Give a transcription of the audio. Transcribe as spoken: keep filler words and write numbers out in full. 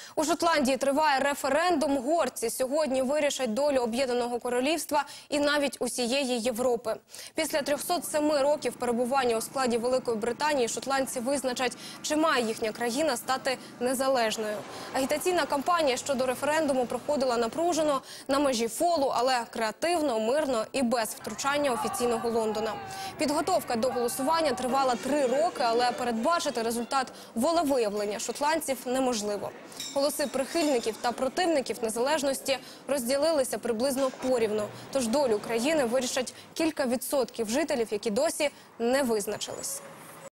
У Шотландії триває референдум. Горці сьогодні вирішать долю Об'єднаного Королівства і навіть усієї Європи. Після трьохсот семи років перебування у складі Великої Британії шотландці визначать, чи має їхня країна стати незалежною. Агітаційна кампанія щодо референдуму проходила напружено, на межі фолу, але креативно, мирно і без втручання офіційного Лондона. Підготовка до голосування тривала три роки, але передбачити результат волевиявлення шотландців неможливо. Голоси прихильників та противників незалежності розділилися приблизно порівну. Тож долю країни вирішать кілька відсотків жителів, які досі не визначились.